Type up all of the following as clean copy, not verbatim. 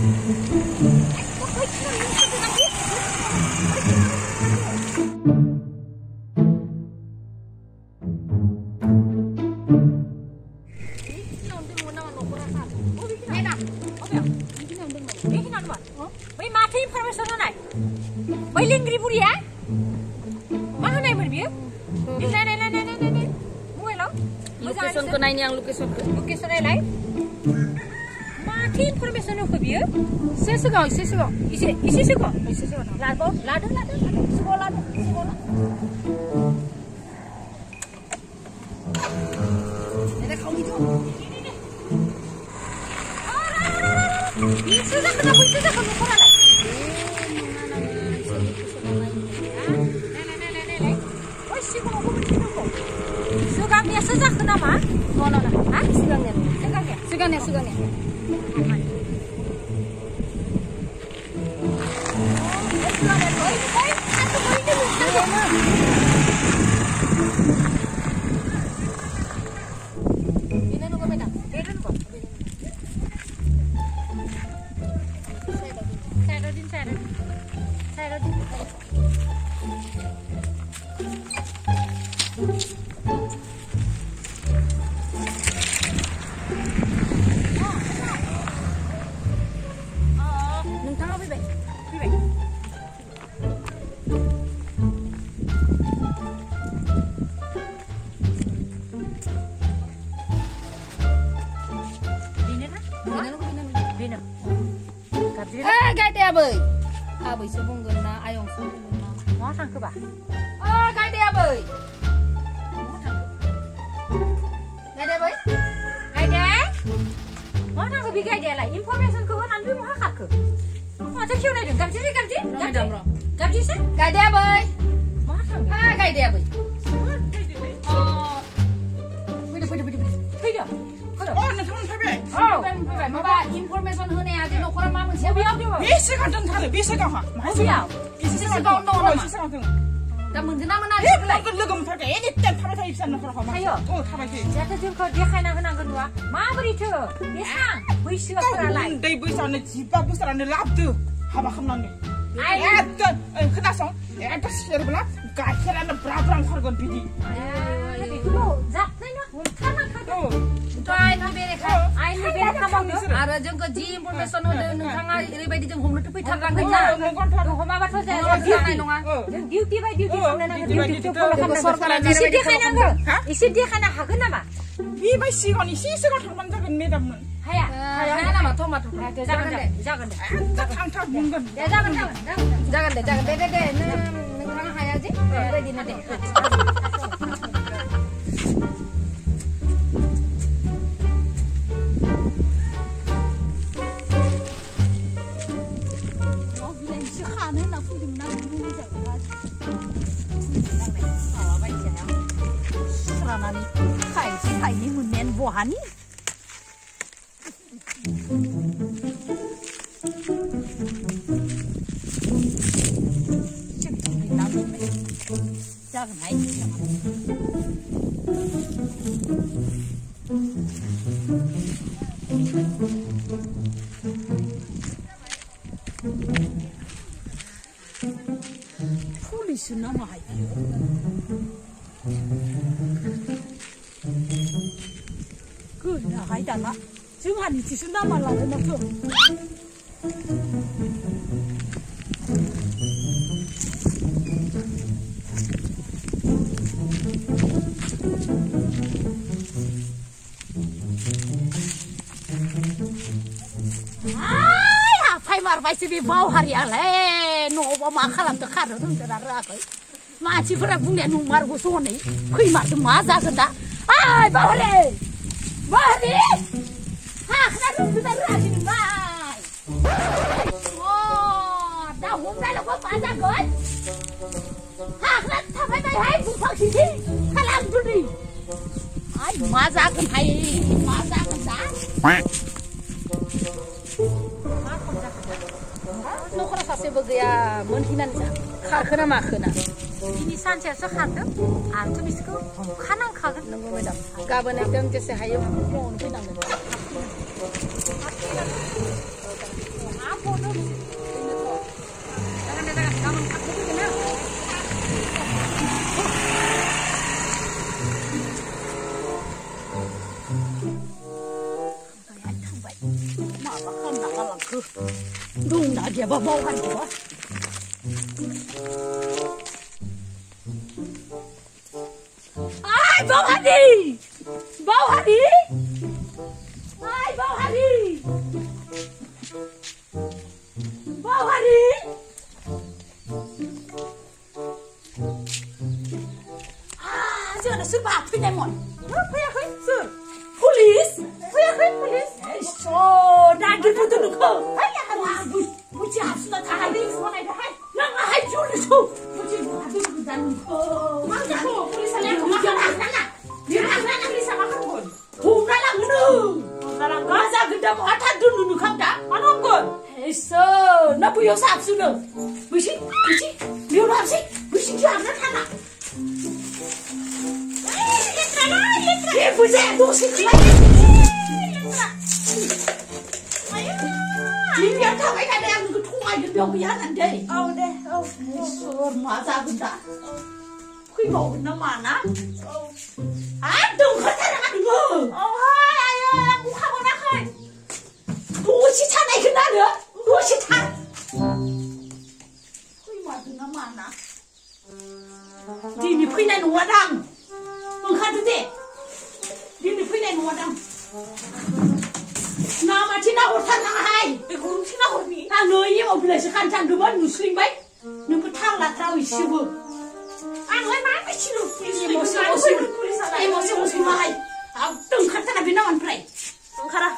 Location ko na ini ang location ko. Location ay lai. Mati information ko biyo. Sesugaw. Isi sego. Lado. Sekolah. Ada kau itu. Ini sudah kena korang. Sugangnya sejak kenapa? No. Hah? Sugangnya. Abai sebungkeun na ayong sebungkeun na. Mau tangke ba? Oh, gade abai. Gade abai? Gade? Mau tangke bi gade lah. Information ko nan bi mo hakak ke. Mau ta kiu nai deng gamji. Gamji se? Gade abai. Mau tangke. Ah, gade abai. Oh. Budi. Tidak. Oh, नोंथांमोन फैबाय? फैबाय माबा information होनाया जे न'खरा मा मोनसे बेयाव दङ। बेसे गांदों थारो बेसे गांहा? बेयाव? एसे सिगाङाव दङ नामा? एसे सिगाङाव दङ। दा मोनगोन ना मोना ए, बिसोरलाय? लोगो मोनथारबाय। एनि टाइम थाबाय थायो बिसोर न'खराव मा? थायो? औ, थाबाय थायो। जाहाथे जोंखौ देखायना होनांगोन नुवा माबोरैथो बेसां बैसोफोरालाय उन्दै बैसोआनो 15 बोसोरानो लाबदो हाबा खालामनानै। एकदम खोनासं एकदम सेरब्ला गाइखेरानो ब्रा ओंखारगोन बिदि। बेखौल' जाबनायनो हमथानांखागौ। आइननि बेरेखा मावदो आरो जोंखौ जि इनफरमेसन होदों नोंथाङा ओरैबायदि जों हमनोथ' फैथारनांगोन ना जों हमाबाथ' जाया जानाय नङा जों डिउटि बाय डिउटि खालामनो नांगोन डिउटिखौ फल' खालामनांगोन सरकारा एसे जेरैबायदि देखायनांगौ एसे देखायनो हागोन नामा बेबाय सिगाङाव एसे सिगाङाव थांबानो जागोन मेडाममोन हाया हाया नामा टमाट' जागोन दे थांथार बुंगोन दे जागोन दे नोंथाङा हाया जे बेबायदिनो दे Ini munen buahani. Jangan naik. Polis nama hai. Hai dah nak, cuma ni cuma nama lah nak tu. Ay, apa yang marah sih bau hari ale, no bawa makalam tu kado tu terara aku. Macam pernah punya numar gosong ni, kui mar tu masa kena. Ay, bau le. Mari! Ha, kenapa sudah rapi ni, Mai? Oh, dah hôm nay là có phá ra rồi. Ha, kenapa sampai hai bukan sini? Kalang tu ni. Ai, masa kan hai, masa kan dah. न'खरा सासे गैया मोनहैनानै जा खारखोना माखोना दिनै सानसेयासो खारदों आरोथ' बिसोरखौ हमखानांखागोन नंगौ मेडाम गाबोन एकदम जेसे हायो फुङावनो फैनांगोन Đúng đã dia bawa kan dia. Ai bawa Hadi. Bawa Hadi. Ai bawa Hadi. Bawa Hadi. Ah, jangan sebab punya mon. Apa ya kan? Sir. Police. Apa ya kan police? So, dah dibutuh kau. Buci sudah tahan semua dah. Nang hai juli tu. Buci habis dan kau. Mana kau polis ada makan sana. Dia mana polis sama kau? Hukalang nu. Hukalang gaza gendam atas dulu kau dah. Mana kau? So, nak punya sab sudah. Buci. Dia apa sih? Buci dia apa sana? Dia buci tu sih. Ini yang tahu ada yang ketua di biar andai. Oh deh, oh. Sor masa benda. Kui mau mana? Oh. Aduh, kata nak dulu. Oh hai, ayo aku kamu nak hai. Buci tanah kena dia. Buci tanah. Kui mau mana? Dini kui nak nuadang. Mengkat tu deh. Dini kui nak nuadang. Nama Cina urtan nang hai. Guru Cina urni. Ano ini mau belajar kancan dua muslim baik. Nunggu tahu lah tahu isibu. Angoi mana Cina? Emosi muslim hai. Tung kancan abi nawan pray. Angkara.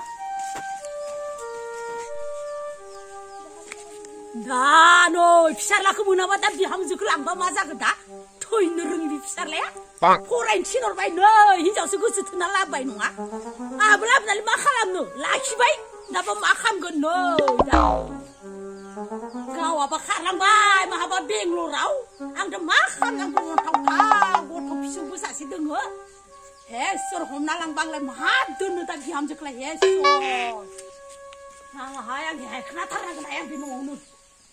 Dah no, besar lah kamu nama tapi hamzuk lamba masa kita. Toy nurung di besar lah ya. Koran Cina baik no, hijau suku setengah lah baik no ah. Belum dari makalam no, laki baik. Dapat makam kan no. Kau apa karam baik, mah apa beng lo rau. Angda makam yang kau tahu pisu besar si dengo. Hesor hom nalang banglan mah dunu tapi hamzuk lah hesor. Nah, hayang kena tarang kena yang bingung no.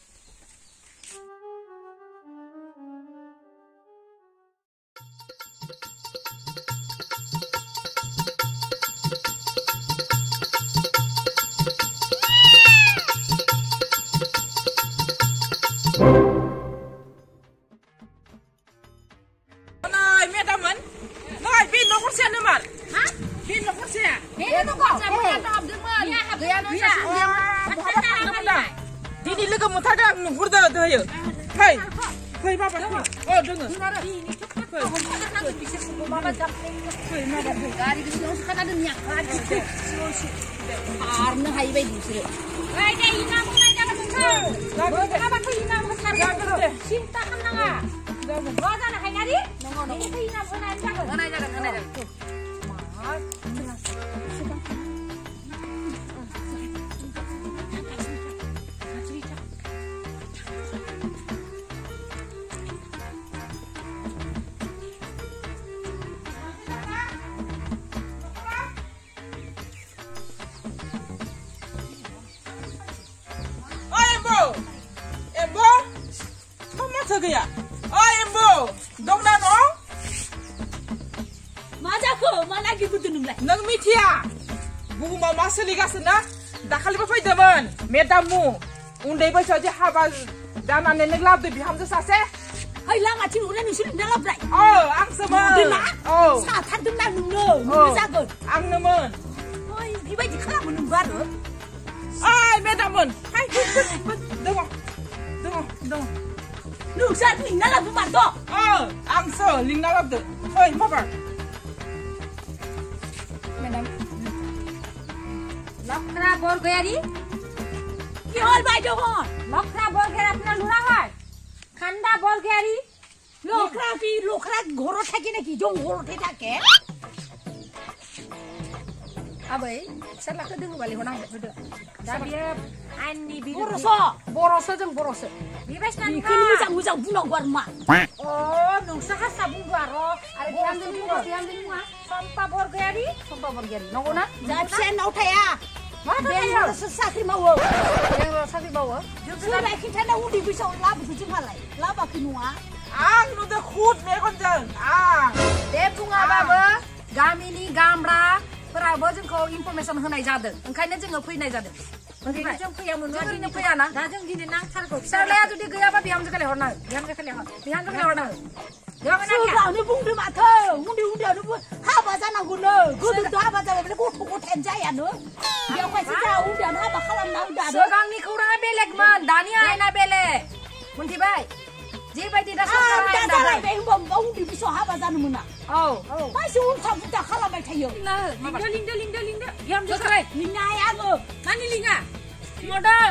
Dini lega mutada ngurda daya. Hai. Hai baba. Oh dengar. Gari di sini kan ada minyak lagi. Karena hai bayi di sini. Hai deh ina mau jangan besar. Kenapa tuh ina besar? Cinta kan nanga. Gua sana hai ngari. Nongo. Ini tuh ina bukan jangan. Mana jangan. Gaya. Oh Embo, dong dan oh. Maja ko, mana lagi butuh nunggu. Nang mitia. Bu mau masuk liga sana. Dah kali apa jaman? Medamu. Undai baca aja haba. Dan ane neglab tu biham tu sase. Hai lang acing udah nusul dalam berai. Oh, ang sama. Oh. Saat tu nang nunggu. Nunggu jago. Ang nemen. Oh, ibu di kalah menunggu baru. Ay, medamun. Hai, dengar. Nung saat ni nala bumat do. Oh, ang so ling nalap tu. Hoi, papa. Madam. Lokra bor gaya di? Kihol bai do hon. Lokra bor gaya apna lura hai. Khanda bor gaya di? Lokra goro thaki na ki jong goro the thake. Abai, salah ke dengu balik honang bedo. Dabia ani bidu. Boroso. Bibes nan Ni kan mujang bulang warma. Oh, nung sah sabung baro. Ada diam dulu mah. Sampa bor gaya di? Nongo na? Jat sen au thaya. बेंगालरावसो साख्रि मावो बेंगालराव साख्रि मावो जोंलाय खिन्थाना उन्दै बैसोआव लाबोखो जोंहालाय लाबाखै नङा आं नुदों खुद मेगनजों आं दे बुङाबाबो गामिनि गामब्राफोराबो जोंखौ इनफरमेसन होनाय जादों ओंखायनो जोङो फैनाय जादों ओंखायनो जों फैयामोन ओरैनो फैयाना दा जों दिनै नांथारगौ फिसाज्लाया जुदि गैयाबा बिहामजोखौ लेंहरनांगौ बिहामजोखौ लेंहरनांगौ सिगाङावनो बुंदो माथो उन्दै उन्दैयावनो हाबा जानांगौनो गोदोथ' हाबा जाबाय गथ' गथायानो जायानो बेवहायसो जोंहा उन्दैयावनो हाबा खालामनांगौ दानो सिगांनि खौराङा बेलेगमोन दानि आयेना बेलेग मोनथिबाय जेबायदि दा सरकारा जालायबाय होनबा उन्दै बैसोआव हाबा जानो मोना मानसि उल्था पुल्था खालामबाय थायो लिंदो बिहामजोखौ लिंनाय आङो मानि लिङा मदद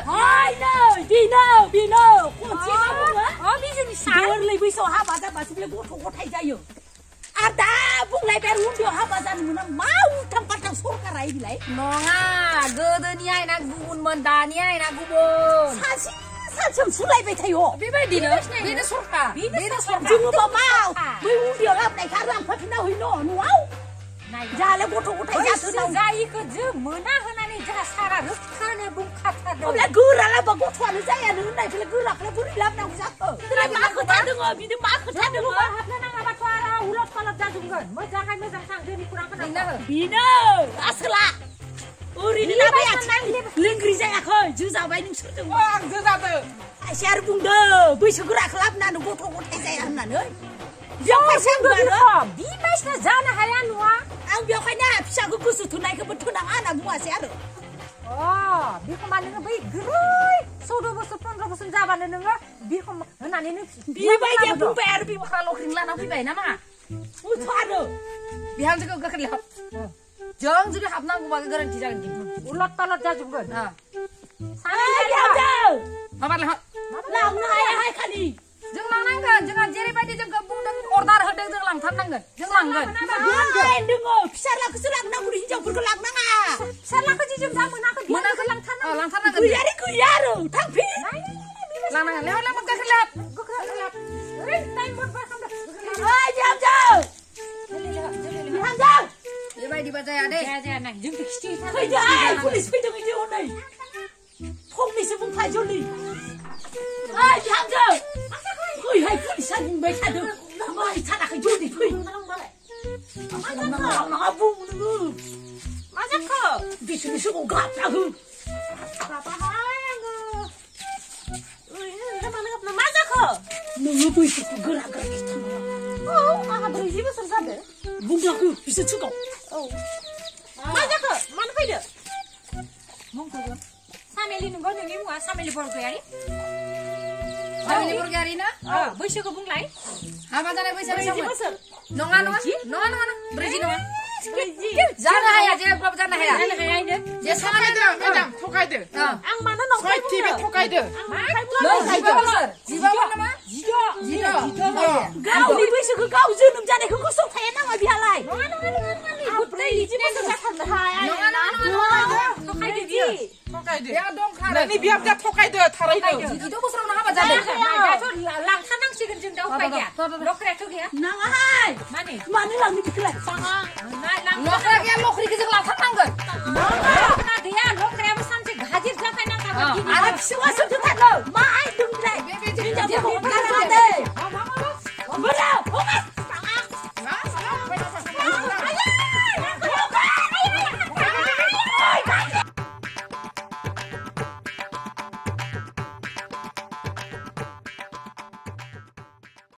बेनो खनसे गोरलै बैसोआव हाबा जाबासो बे गथ' गथाय जायो आरो दा बुंलायबाय उन्दैयाव हाबा जानो मोना मा उल्थां फाल्थां सरकारा बिलाय नङा गोदोनि आयेना गुबुनमोन दानि आयेना गुबुन सानसेयाव सुलायबाय थायो बेबायदिनो बेनो सरकार जोङो माबा बै उन्दैयाव लाबोनायखौ लांफाफिनना हैनो न'आव जाले गथ' गथाय जाथों जायिखौ जों मोना होनानै जोंहा सारा रोखानो बुंखाथारदों अब्ला गोरा लाबा गथ'आनो जायानो होननायखौलाय गोराखौलाय बोरै लाबोनांगौ जाखो मा खोथा दङ बिनो मा खोथा दङ हाबनो नाङाबाथ' आरो उलट पालट जाजोबगोन मोजाङै मोजां थां जोंनि खुरांखौ बेनो आसोला ओरैनो लाबाय लेंग्रि जायाखै जोजाबाय नोंसोरजों आं जोजादों खायसे आरो बुंदों बैसो गोराखौ लाबोनानै गथ' गथाय जाया होननानै बेवहायसो बिबायसिना जानो हाया न'आ आं बेवहायनो फिसाखौ गोसो थोनायखौबो थोनाङा होनना बुङासै आरो बेखौ मा नोङो बै गोरै 14 बोसोर 15 बोसोर जाबानो नोङो बेखौ होनानै नों बेबायदि बुंबाय आरो बिबखा लख्रिं लाना फैबाय ना मा उल्था आरो बिहामजोखौ गोख्रै लेंहर जों जुदि हाबनांगौबा गोरोन्थि जागोन खिन्थु उलट पालट जाजोबगोन माबा लेंहर लांनो हायाहाय खालि जों लांनांगोन जोंहा जेरैबायदि जोंखौ बुंदों अर्डार होदों जों लांथारनांगोन जों लांगोन दङ फिसालाखौसो लांनांगौ हिनजावफोरखौ लांनाङा फिसालाखौ जि जों दा मोनाखै लांथारनांगोन गैया आरो थांफिन लांनांगोन लेंहर गोख्रै लेंहर बेबायदिबा जाया दे जोंखौ खिथि पुलिस फैदों बिदि हनै फंनैसो बुंफा जलि बिहामजो फैहाय पुलिसा बुंबाय थादों माइ थानाखै जलि फै लांनाङा बुं नोङो मा जाखो बिसोरनि सिगाङाव गाबना हो मा जाखो नोङो बैसोखौ गोरा गोरा खिथानाङा आंहा 40 बोसोर जादों बुंनांगौ बिसोर सिगाङाव मा जाखो मानो फैदो सामेलि नंगौ नोंनि मुङा सामेलि बरगयारि ना बैसोखौ बुंलाय हाबा जानाय बैसोआ 40 बोसोर नङा 40 नङा जानो हाया जेब्लाबो जानो हाया थगायदो आं मानो नंखाय बुङो थगायदो गावनि बैसोखौ गाव जोनोम जानायखौ गोसोआव थाया नामा बिहालाय नोंनि बिहामजोआ थगायदो थारैनो 12 बोसोरावनो हाबा जादों लांथारनांसिगोन जों दा उपाय गैया लख्रायाथ' गैया नाङाहाय मानो लांनो बिखौलाय लख्रा गैया लख्रिखौ जों लांथारनांगोन गैया लख्रायाबो सानसे हाजिर जाफैनांगोन आरो फिसौआ